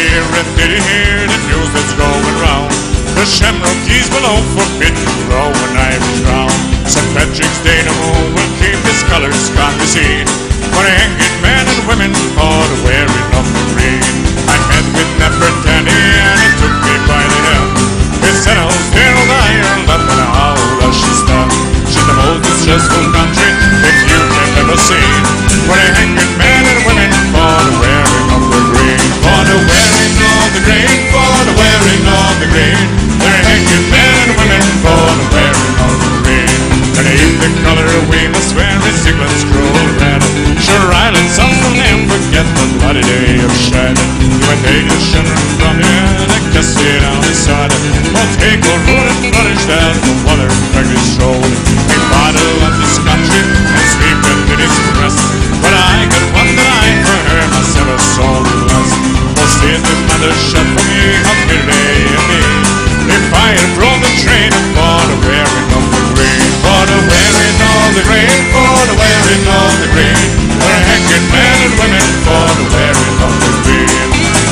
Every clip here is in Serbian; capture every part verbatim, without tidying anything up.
hear it? Did you hear the news that's going round? The shamrock keys below forbidden row and Irish round. Saint Patrick's Day no more will keep his colours can't be seen. For a hanging men and women for the wearing of the green. I met with Nefertiti and he took me by the hand. He said, "Oh, dear old Ireland, and how does she stand? She's the most distressful country that you have ever seen. For a hanging men and women for the wearing of the green. For the wearing of the green, for the wearing of the green. They're hanging men and women for the wearing of the green. And if the colour we must wear is England's cruel red, sure Ireland's son will never forget the bloody day of Shannon. When they just shudder from the end and kiss it on the side. We'll take a road and flourish down the water Turkish road. We battle of this country and sweep it in its breast. But I got one that I for her myself a soul blessed. For seeing the mother shut for me up here day and day. If I had rolled the train for the wearing of the green. For the wearing of the green, for the wearing of the green. We're hanging men and women for the wearing of the green.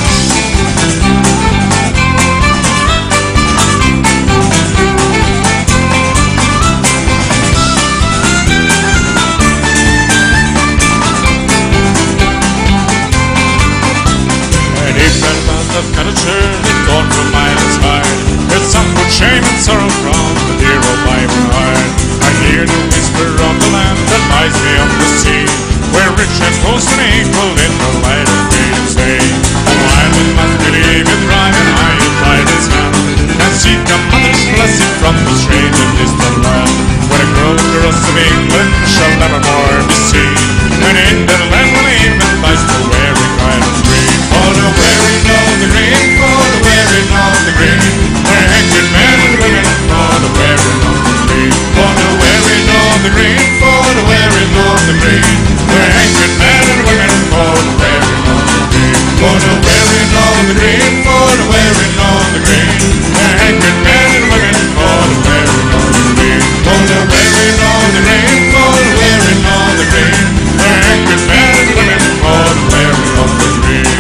And if that band of culture is gone from miles high, it's some good shame and sorrow from the dear old Bible heart. I hear the whisper of the land that lies beyond the sea, where rich and poor and equal in the light of freedom's day. Oh, Ireland must believe it right, and I apply this hand and seek a mother's blessing from the strange and distant land, where the girl girls of England shall never more be seen. And in that land will even lies the wearing Ireland's green. For the wearing of the green, for the wearing of the green. We're hanging men and women for the wearing of the green. For the wearing of the green, for the wearing of the green. We're hanging men and women for the wearing of the green. For the wearing of the green, for the wearing of the green. We're hanging men and women for the wearing of the green. For the wearing of the green, for the wearing of the green. We're hanging men and women for the wearing of the green.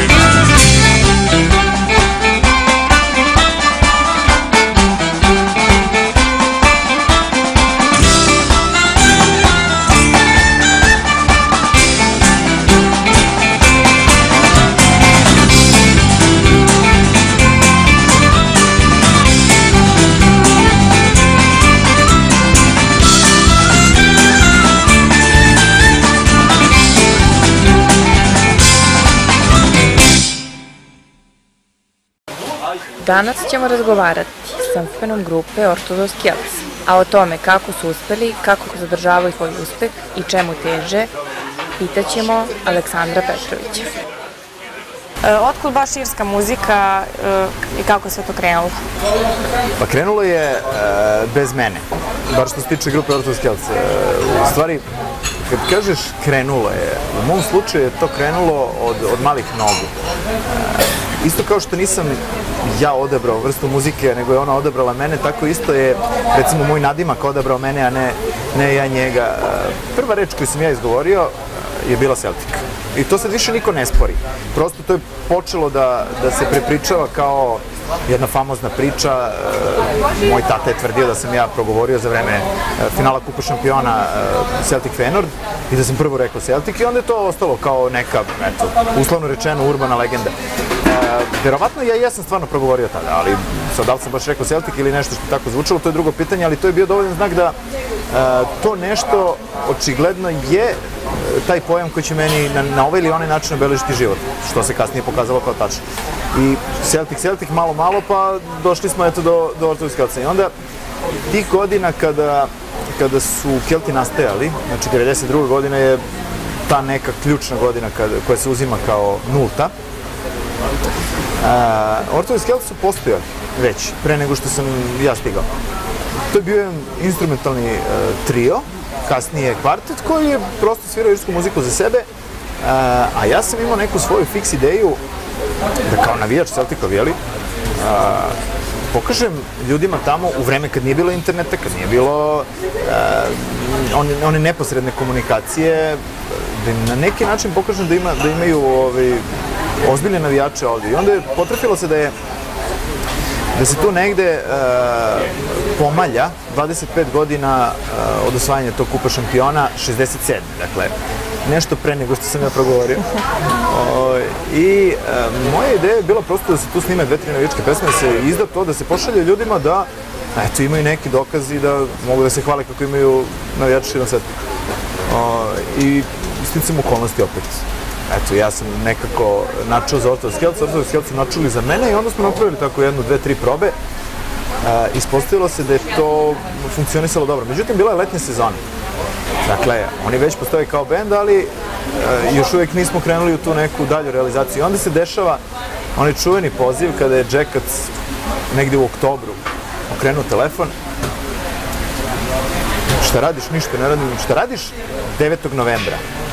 Danas ćemo razgovarati sa fenomenom grupe Orthodox Celts, a o tome kako su uspeli, kako zadržavaju svoj uspeh i čemu teže, pitaćemo Aleksandra Petrovića. Otkud baš irska muzika i kako se to krenulo? Pa krenulo je bez mene, bar što se tiče grupe Orthodox Celts. U stvari, kad kažeš krenulo je, u mom slučaju je to krenulo od malih nogu. Isto kao što nisam ja odabrao vrstu muzike, nego je ona odabrala mene, tako isto je, recimo, moj nadimak odabrao mene, a ne ja njega. Prva reč koju sam ja izgovorio je bila Celtic. I to sad više niko ne spori. Prosto to je počelo da se prepričava kao jedna famozna priča. Moj tata je tvrdio da sam ja progovorio za vreme finala Kupa šampiona Celtic Feyenoord i da sam prvo rekao Celtic i onda je to ostalo kao neka, eto, uslovno rečeno, urbana legenda. Verovatno ja jesam stvarno progovorio tada, ali sad da li sam baš rekao Celtic ili nešto što je tako zvučalo, to je drugo pitanje, ali to je bio dovoljan znak da to nešto očigledno je taj pojam koji će meni na ovaj ili onaj način obeležiti život, što se kasnije pokazalo kao tačno. I Celtic, Celtic, malo, malo, pa došli smo eto do Orthodox Celtsa. I onda tih godina kada su Kelti nastajali, znači devedeset druga godina je ta neka ključna godina koja se uzima kao nulta, Orthodox Celts su postojali već, pre nego što sam ja stigao. To je bio jedan instrumentalni trio, kasnije kvartet, koji je prosto svirao irsku muziku za sebe, a ja sam imao neku svoju fiks ideju da kao navijač Celticov, jeli, pokažem ljudima tamo u vreme kad nije bilo interneta, kad nije bilo one neposredne komunikacije, da im na neki način pokažem da imaju ozbiljne navijače ovde. I onda je potrefilo se da je da se tu negde pomalja dvadeset pet godina od osvajanja tog kupa šampiona, šezdeset sedme. Dakle, nešto pre nego što sam ja progovorio. I moja ideja je bila prosto da se tu snime dve, tri navijačke pesme, da se izda to, da se pošalje ljudima da eto, imaju neki dokaz i da mogu da se hvale kako imaju navijači širom sveta. I sticam okolnosti opet. Eto, ja sam nekako načuo za Orthodox Celts, Orthodox Celts su načuli za mene i onda smo napravili tako jednu, dve, tri probe. Ispostavilo se da je to funkcionisalo dobro. Međutim, bila je letnja sezona. Dakle, oni već postoje kao bend, ali još uvijek nismo krenuli u tu neku dalju realizaciju. I onda se dešava onaj čuveni poziv kada je Džekac negdje u oktobru okrenuo telefon. Šta radiš? Ništa ne radim. Šta radiš? devetog novembra.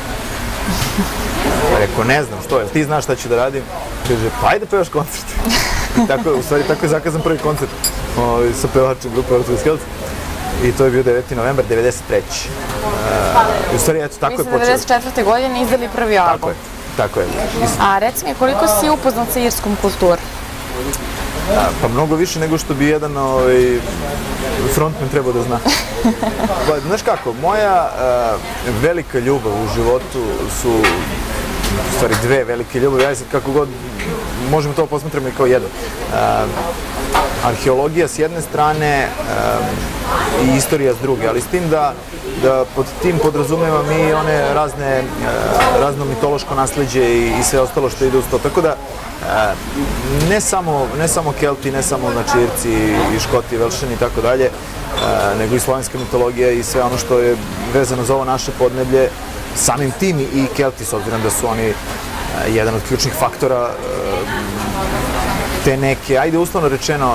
Rekao, ne znam što je, ti znaš šta ću da radim? Kaže, pa ajde pevaš koncert. Tako, u stvari, tako je zakazan prvi koncert sa pevačem grupe Orthodox Celts. I to je bio deveti novembar devedeset treće. I u stvari, eto, tako je počelo. Vi ste devedeset četvrte godine izdali prvi album. Tako je, tako je. A reci mi, koliko si upoznat sa irskom kulturom? Pa mnogo više nego što bi jedan frontman trebao da zna. Znaš kako, moja velika ljubav u životu su u stvari dve velike ljubavi, ja sad kako god možemo to posmatramo i kao jedno. Arheologija s jedne strane i istorija s druge, ali s tim da da pod tim podrazumeva mi one razne razno mitološko nasleđe i sve ostalo što ide uz to. Tako da ne samo ne samo Kelti, ne samo znači Irci i Škoti, Velšani i tako dalje, nego i slovenska mitologija i sve ono što je vezano za ovo naše podneblje, samim tim i Kelti, s obzirom da su oni jedan od ključnih faktora te neke, ajde uslovno rečeno,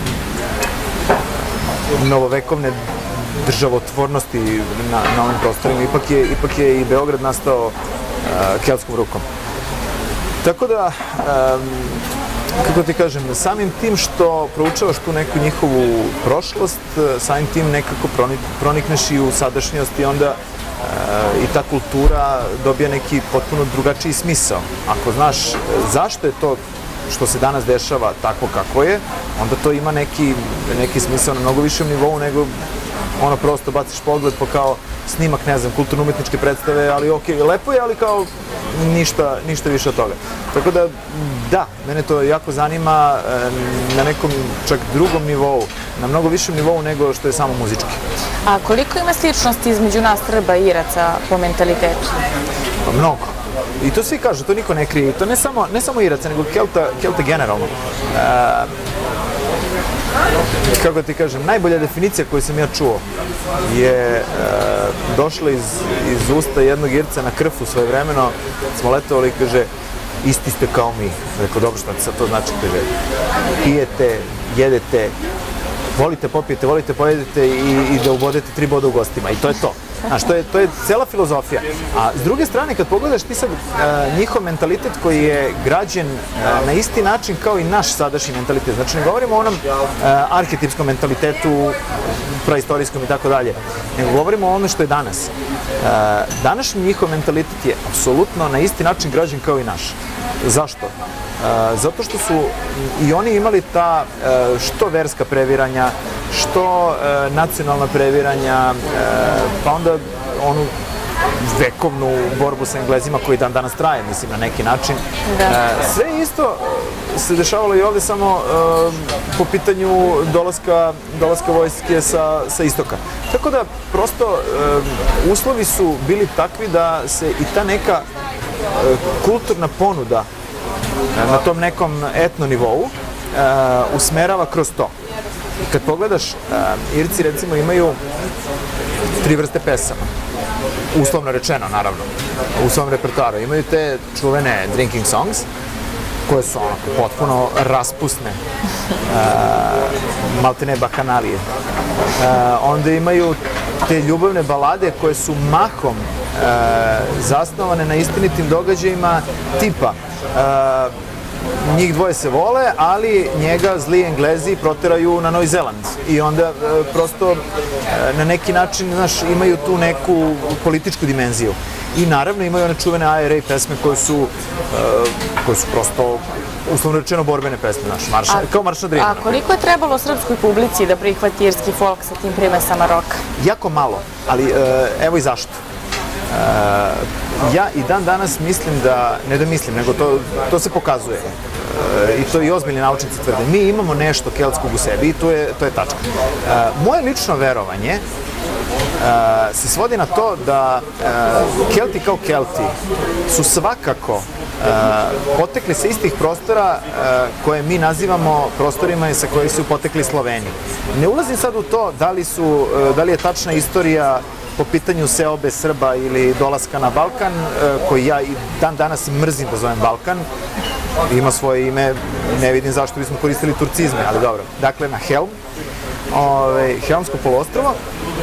novovekovne državotvornosti na, na ovim prostorima. Ipak je, ipak je i Beograd nastao uh, keltskom rukom. Tako da, um, kako ti kažem, samim tim što proučavaš tu neku njihovu prošlost, samim tim nekako pronikneš i u sadašnjost i onda uh, i ta kultura dobija neki potpuno drugačiji smisao. Ako znaš zašto je to što se danas dešava tako kako je, onda to ima neki, neki smisao na mnogo višem nivou nego ono prosto baciš pogled pa kao snimak, ne znam, kulturno-umetničke predstave, ali okej, lepo je, ali kao ništa, ništa više od toga. Tako da, da, mene to jako zanima na nekom čak drugom nivou, na mnogo višem nivou nego što je samo muzički. A koliko ima sličnosti između nas Srba i Iraca po mentalitetu? Pa mnogo. I to svi kažu, to niko ne krije. To ne samo, ne samo Iraca, nego Kelta, Kelta generalno. E, kako ti kažem, najbolja definicija koju sam ja čuo je e, došla iz, iz usta jednog Irca na Krfu svoje vremeno. Smo letovali i kaže, isti ste kao mi. Rekao, dobro, šta sad to znači? Kaže, pijete, jedete, volite popijete, volite pojedete i, i da ubodete tri boda u gostima. I to je to. Znaš, to je, to je cela filozofija. A s druge strane, kad pogledaš ti sad uh, njihov mentalitet koji je građen uh, na isti način kao i naš sadašnji mentalitet. Znači, ne govorimo o onom uh, arhetipskom mentalitetu, praistorijskom i tako dalje, nego govorimo o onome što je danas. Uh, današnji njihov mentalitet je apsolutno na isti način građen kao i naš. Zašto? Uh, zato što su i oni imali ta uh, što verska previranja, što uh, nacionalna previranja, uh, pa onda onu vekovnu borbu sa Englezima koji dan danas traje, mislim, na neki način. Da. Uh, sve isto se dešavalo i ovde samo uh, po pitanju dolaska, dolaska vojske sa, sa istoka. Tako da, prosto, uh, uslovi su bili takvi da se i ta neka uh, kulturna ponuda na tom nekom etno nivou uh, usmerava kroz to. Kad pogledaš, uh, Irci recimo imaju tri vrste pesama, uslovno rečeno naravno, u svom repertoaru. Imaju te čuvene drinking songs, koje su onako potpuno raspusne, uh, maltene bakanalije. Uh, onda imaju te ljubavne balade koje su mahom uh, zasnovane na istinitim događajima tipa Uh, njih dvoje se vole, ali njega zli Englezi proteraju na Novi Zeland i onda uh, prosto uh, na neki način, znaš, imaju tu neku političku dimenziju. I naravno imaju one čuvene I R A pesme koje su, koje su prosto, uslovno rečeno, borbene pesme, znaš, kao Marš na Drinu. A koliko je trebalo srpskoj publici da prihvati irski folk sa tim primesama roka? Jako malo, ali evo i zašto. Ja i dan danas mislim da, ne da mislim, nego to se pokazuje. I to i ozbiljni naučnici tvrde. Mi imamo nešto keltskog u sebi i to je tačka. Moje lično verovanje se svodi na to da Kelti kao Kelti su svakako potekli sa istih prostora koje mi nazivamo prostorima sa kojih su potekli Sloveni. Ne ulazim sad u to da li su, da li je tačna istorija po pitanju seobe Srba ili dolaska na Balkan, koji ja i dan danas mrzim da zovem Balkan, ima svoje ime, ne vidim zašto bismo koristili turcizme, ali dobro. Dakle, na Helm, Helmsko poluostrvo.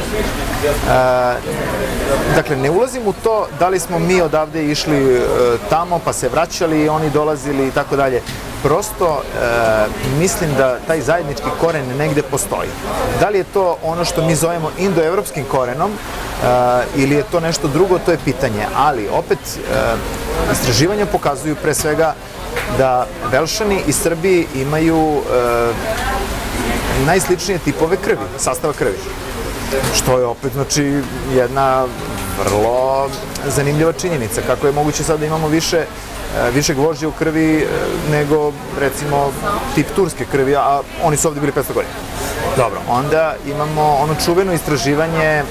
Dakle, ne ulazim u to da li smo mi odavde išli tamo pa se vraćali i oni dolazili i tako dalje. Prosto mislim da taj zajednički koren negde postoji. Da li je to ono što mi zovemo indoevropskim korenom ili je to nešto drugo, to je pitanje. Ali opet, istraživanja pokazuju pre svega da Velšani i Srbi imaju najsličnije tipove krvi, sastava krvi. Što je opet, znači, jedna vrlo zanimljiva činjenica. Kako je moguće sad da imamo više više gvožđa u krvi nego, recimo, tip turske krvi, a oni su ovde bili petsto godina. Dobro, onda imamo ono čuveno istraživanje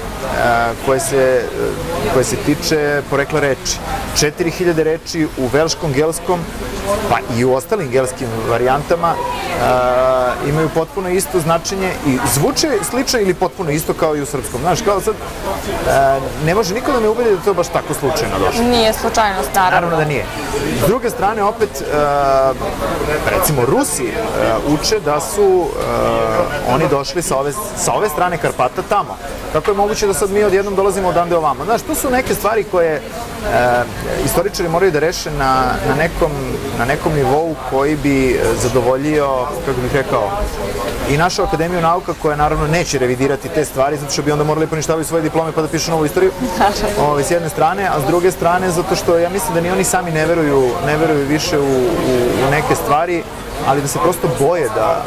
koje se tiče porekla reči. četiri hiljade reči u velškom, gelskom, pa i u ostalim gelskim varijantama imaju potpuno isto značenje i zvuče slično ili potpuno isto kao i u srpskom. Znaš, kao sad, ne može niko da me ubedi da je to baš tako slučajno došlo. Nije slučajnost, naravno. Naravno da nije. S druge strane, opet, recimo, Rusi uče da su oni došli sa ove strane Karpata tamo. Kako je moguće da sad mi odjednom dolazimo odande ovamo? Znaš, to su neke stvari koje istoričari moraju da reše na nekom nivou koji bi zadovoljio, kako bih rekao, i našu Akademiju nauka, koja naravno neće revidirati te stvari, zato što bi onda morali poništavati svoje diplome pa da pišu novu istoriju, s jedne strane, a s druge strane, zato što ja mislim da ni oni sami ne veruju više u neke stvari, ali da se prosto boje da,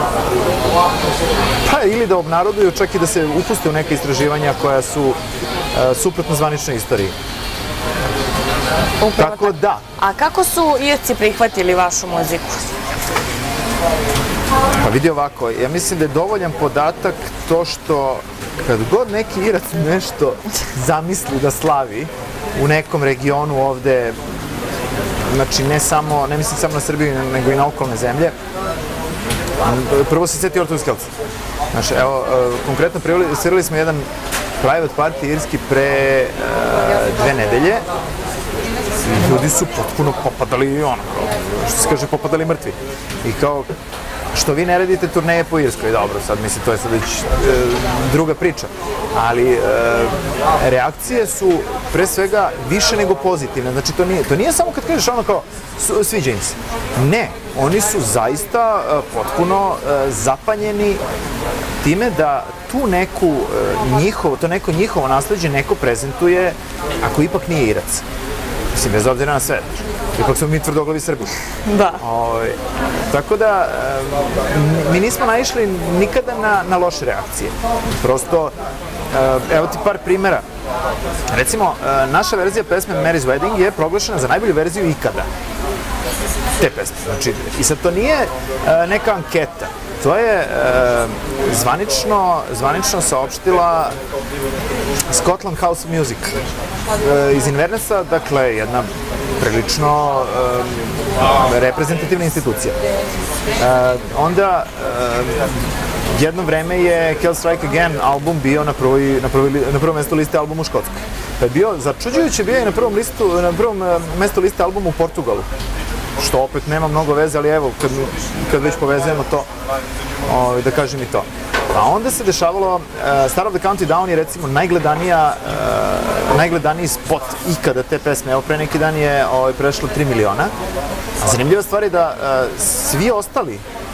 pa ili da obnaroduju, čak i da se upuste u neke istraživanja koja su suprotno zvaničnoj istoriji. Tako da. A kako su Irci prihvatili vašu muziku? Pa vidi ovako, ja mislim da je dovoljan podatak to što kad god neki Irac nešto zamisli da slavi u nekom regionu ovde, znači ne samo, ne mislim samo na Srbiju, nego i na okolne zemlje, prvo se seti Ortodoks Kelts. Znači, evo, konkretno svirali smo jedan private party irski pre dve nedelje. Ljudi su potpuno popadali, ono, što se kaže, popadali mrtvi. I kao, što vi ne radite turneje po Irskoj, dobro, sad mislim, to je sad već druga priča. Ali reakcije su pre svega više nego pozitivne. Znači, to nije samo kad kažeš ono kao, sviđa im se. Ne, oni su zaista potpuno zapanjeni time da tu neku njihovo, to neko njihovo nasleđe neko prezentuje ako ipak nije Irac. Mislim, bez obzira na sve. Ipak smo mi tvrdoglavi Srbi. Da. Tako da, mi nismo naišli nikada na loše reakcije. Prosto, evo ti par primjera. Recimo, naša verzija pesme Mary's Wedding je proglašena za najbolju verziju ikada. Te pesme. Znači, i sad to nije neka anketa. To je zvanično saopštila Scotland House of Music iz Invernessa, dakle jedna prilično reprezentativna institucija. Onda jedno vreme je Kel Strike Again album bio na prvom mestu liste albuma u Škotskoj. Pa je bio, začuđujuće, bio je na prvom mestu liste albuma u Portugalu. Što opet nema mnogo veze, ali evo, kad već povezujemo to, da kažem i to. A onda se dešavalo, Star of the County Down je recimo najgledaniji spot ikada te pesme. Evo, pre neki dan je prešlo tri miliona. Zanimljiva stvar je da svi ostali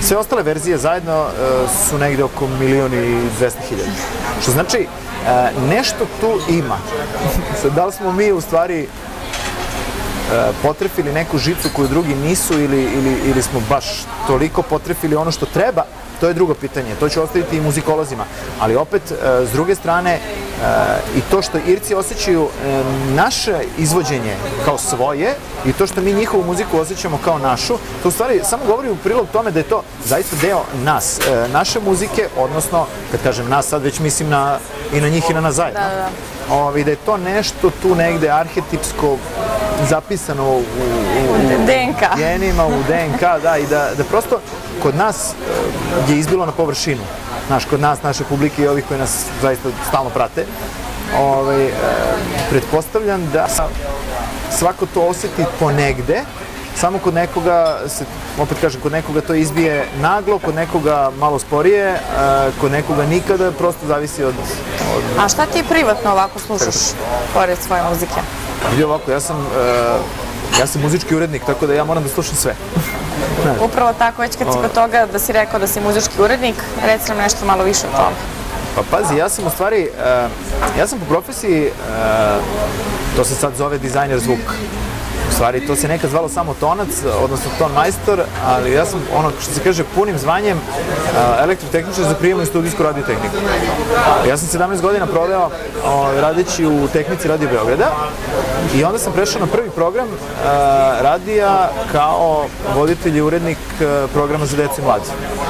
Sve ostale verzije zajedno su negde oko milion i dvesta hiljada. Što znači, nešto tu ima. Da li smo mi u stvari potrefili neku žicu koju drugi nisu ili, ili, ili smo baš toliko potrefili ono što treba, to je drugo pitanje. To ću ostaviti i muzikolozima. Ali opet, s druge strane, i to što Irci osjećaju naše izvođenje kao svoje i to što mi njihovu muziku osjećamo kao našu, to u stvari samo govori u prilog tome da je to zaista deo nas, naše muzike, odnosno, kad kažem nas, sad već mislim na, i na njih i na nas zajedno. Da, da. Ovi, da je to nešto tu negde arhetipsko zapisano u, u, u D N K. genima, u D N K, da, i da, da prosto kod nas je izbilo na površinu. Znaš, kod nas, naše publike i ovih koji nas zaista stalno prate, ovaj, e, pretpostavljam da svako to osjeti ponegde, samo kod nekoga, se, opet kažem, kod nekoga to izbije naglo, kod nekoga malo sporije, e, kod nekoga nikada, prosto zavisi od, od... A šta ti privatno ovako slušaš, pored svoje muzike? Vidi ovako, ja sam, e, ja sam muzički urednik, tako da ja moram da slušam sve. Upravo tako, već kad si kod toga da si rekao da si muzički urednik, reci nam nešto malo više o tome. Pa pazi, ja sam u stvari, ja sam po profesiji, to se sad zove dizajner zvuka. U stvari, to se nekad zvalo samo tonac, odnosno ton majstor, ali ja sam, ono što se kaže, punim zvanjem elektrotehničar za prijemnu i studijsku radiotehniku. Ja sam sedamnaest godina proveo radeći u tehnici Radio Beograda i onda sam prešao na prvi program radija kao voditelj i urednik programa za decu i mlade.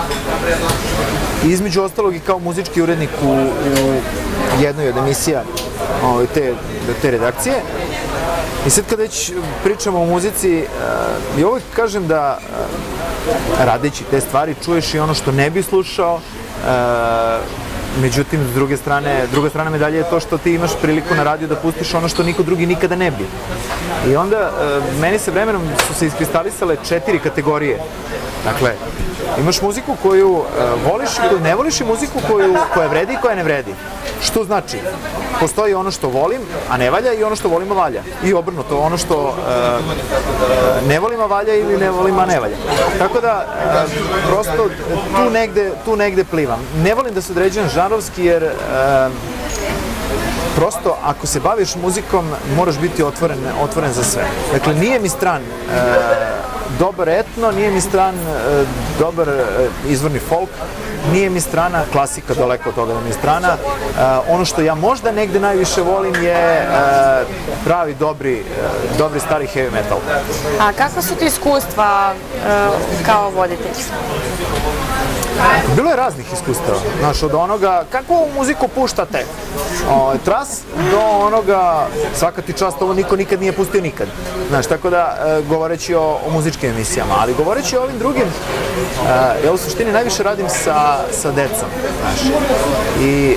Između ostalog i kao muzički urednik u, u jednoj od emisija te, te redakcije. I sad kad već pričamo o muzici, ja uvijek kažem da radeći te stvari čuješ i ono što ne bi slušao, međutim, s druge strane, druga strana medalje je to što ti imaš priliku na radiju da pustiš ono što niko drugi nikada ne bi. I onda, meni se vremenom su se iskristalisale četiri kategorije. Dakle, imaš muziku koju uh, voliš i koju ne voliš i muziku koju, koja vredi i koja ne vredi. Što znači, postoji ono što volim, a ne valja i ono što volim, a valja. I obrnuto, ono što uh, ne volim, a valja ili ne volim, a ne valja. Tako da, uh, prosto tu negde, tu negde plivam. Ne volim da se određujem žanrovski jer uh, prosto, ako se baviš muzikom, moraš biti otvoren, otvoren za sve. Dakle, nije mi stran uh, dobar etno, nije mi stran e, dobar e, izvorni folk, nije mi strana klasika, daleko od toga da mi je strana. E, ono što ja možda negde najviše volim je e, pravi, dobri, e, dobri stari heavy metal. A kakva su ti iskustva e, kao voditelj? Bilo je raznih iskustava, znaš, od onoga kakvu muziku puštate, o, tras, do onoga svaka ti čast, ovo niko nikad nije pustio nikad, znaš, tako da e, govoreći o, o muzičkim emisijama, ali govoreći o ovim drugim, e, ja u suštini najviše radim sa, sa decom, znaš, i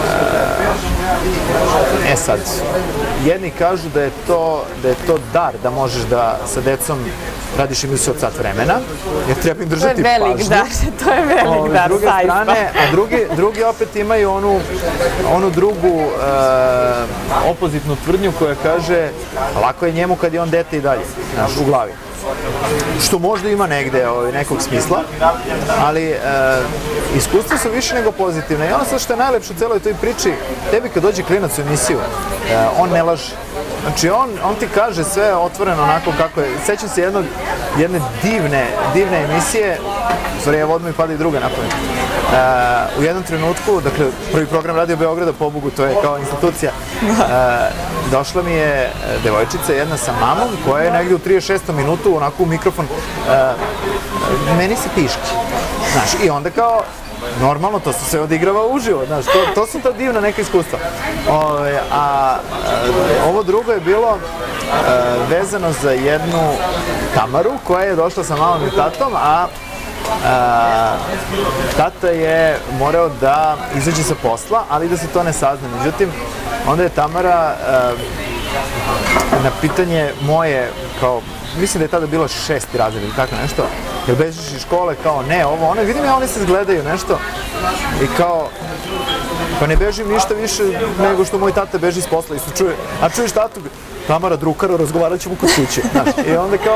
e, e sad, jedni kažu da je to, da je to dar, da možeš da sa decom radiš emisiju od sat vremena, jer treba im držati pažnju. To je velik dar, to je velik dar, druge strane, a drugi, drugi opet imaju onu, onu drugu e, opozitnu tvrdnju koja kaže lako je njemu kad je on dete i dalje, znaš, u glavi. Što možda ima negde ovaj, nekog smisla, ali e, iskustva su više nego pozitivne. I ono sad što je najlepše u celoj toj priči, tebi kad dođe klinac u emisiju, e, on ne laže. Znači, on, on ti kaže sve otvoreno onako kako je. Sećam se jednog, jedne divne, divne emisije, stvari, evo odmah mi pada i druga napamet. Uh, u jednom trenutku, dakle, prvi program Radio Beograda, pobogu, to je kao institucija, uh, došla mi je devojčica jedna sa mamom, koja je negdje u trideset šestom minutu, onako u mikrofon, uh, meni se piški. Znaš, i onda kao, normalno, to se sve odigrava uživo, znaš, to, to su ta divna neka iskustva. Ove, a, a ovo drugo je bilo a, vezano za jednu Tamaru koja je došla sa mamom i tatom, a, a tata je morao da izađe sa posla, ali da se to ne sazna. Međutim, onda je Tamara a, na pitanje moje, kao, mislim da je tada bilo šesti razred ili tako nešto, jer bežiš iz škole, kao ne, ovo, ono, vidim ja, oni se zgledaju nešto i kao, pa ne bežim ništa više nego što moj tata beži iz posla i se čuje, a čuješ tatu, Tamara drukara, razgovarat ćemo kod kuće, znaš, i onda kao,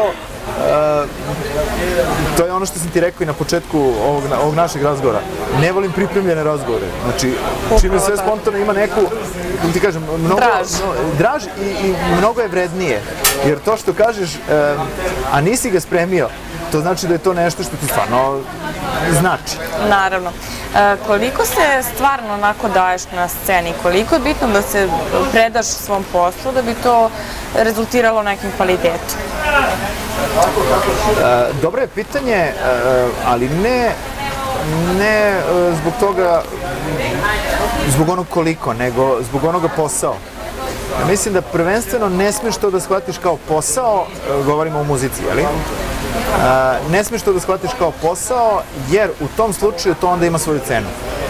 to je ono što sam ti rekao i na početku ovog, ovog našeg razgovora. Ne volim pripremljene razgovore. Znači, čim je sve spontano ima neku, ti kažem, mnogo, Draž. No, draž i, i mnogo je vrednije. Jer to što kažeš, e, a nisi ga spremio, to znači da je to nešto što ti stvarno znači. Naravno. E, koliko se stvarno onako daješ na sceni? Koliko je bitno da se predaš svom poslu da bi to rezultiralo nekim kvalitetom? E, dobro je pitanje, e, ali ne, ne e, zbog toga, zbog onog koliko, nego zbog onoga posao. Mislim da prvenstveno ne smiješ to da shvatiš kao posao, e, govorimo o muzici, jeli? Uh, ne smiješ to da shvatiš kao posao, jer u tom slučaju to onda ima svoju cenu.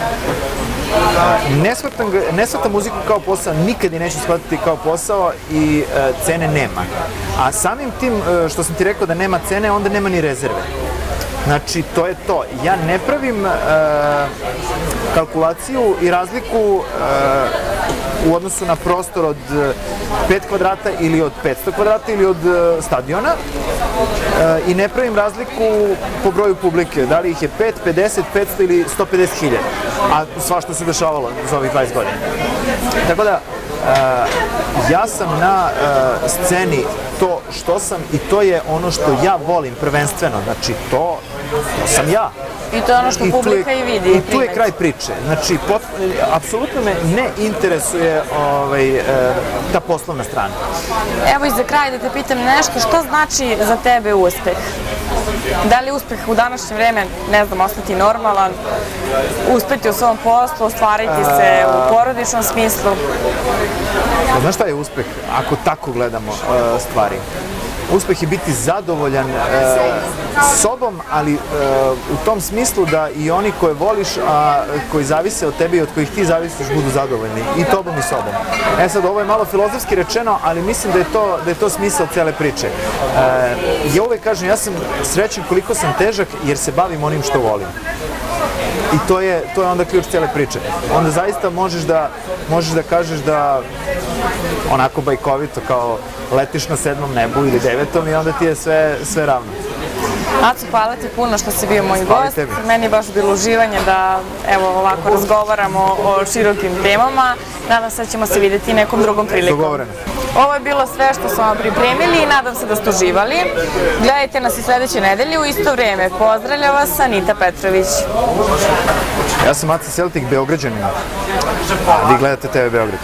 Uh, ne, shvatam, ne shvatam muziku kao posao, nikad i neću shvatiti kao posao i uh, cene nema. A samim tim uh, što sam ti rekao da nema cene, onda nema ni rezerve. Znači, to je to. Ja ne pravim uh, kalkulaciju i razliku uh, u odnosu na prostor od pet kvadrata ili od petsto kvadrata ili od uh, stadiona uh, i ne pravim razliku po broju publike, da li ih je pet, pedeset, petsto ili sto pedeset hiljada, a svašta se dešavalo za ovih dvadeset godina. Tako da, uh, ja sam na uh, sceni to što sam i to je ono što ja volim prvenstveno, znači to, to sam ja. I to je ono što publika i vidi. I tu je kraj priče. Znači, pot, apsolutno me ne interesuje ovaj, e, ta poslovna strana. Evo i za kraj da te pitam nešto, što znači za tebe uspeh? Da li uspeh u današnje vreme, ne znam, ostati normalan, uspeti u svom poslu, ostvariti se u porodičnom smislu? Znaš šta je uspeh, ako tako gledamo e, stvari? Uspeh je biti zadovoljan e, sobom, ali e, u tom smislu da i oni koje voliš, a koji zavise od tebe i od kojih ti zavisiš budu zadovoljni i tobom i sobom. E sad, ovo je malo filozofski rečeno, ali mislim da je to, da je to smisao cele priče. E, ja uvek kažem, ja sam srećan koliko sam težak jer se bavim onim što volim. I to je, to je onda ključ cijele priče. Onda zaista možeš da, možeš da kažeš da onako bajkovito kao letiš na sedmom nebu ili devetom i onda ti je sve, sve ravno. Aco, hvala ti puno što si bio moj gost. Meni je baš bilo uživanje da evo ovako razgovaramo o širokim temama. Nadam se da ćemo se vidjeti nekom drugom prilikom. Dogovoreno. Ovo je bilo sve što smo vam pripremili i nadam se da ste uživali. Gledajte nas i sljedeće nedelje u isto vrijeme. Pozdravlja vas Anita Petrović. Ja sam Aca Celtik, Beograđanin. Vi gledate T V Beograd.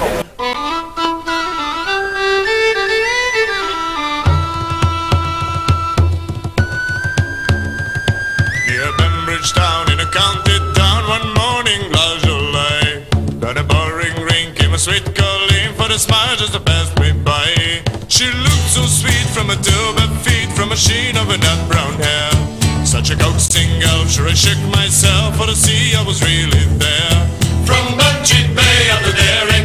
Town in a county town one morning last July. Got a boring ring, came a sweet Colleen for the smile just to pass me by. She looked so sweet from her to her feet, from a sheen of her nut brown hair. Such a coaxing girl, sure I shook myself for to see I was really there. From Bunchit Bay up to there.